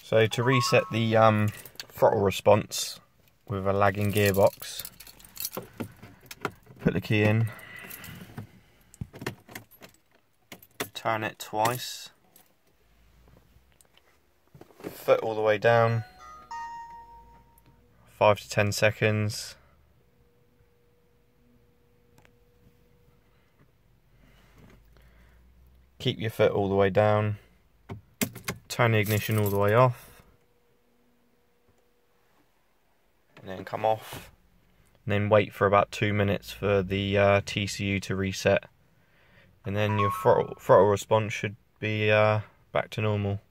So to reset the throttle response with a lagging gearbox, put the key in, turn it twice, foot all the way down, 5 to 10 seconds, keep your foot all the way down, turn the ignition all the way off, and then come off, and then wait for about 2 minutes for the TCU to reset, and then your throttle response should be back to normal.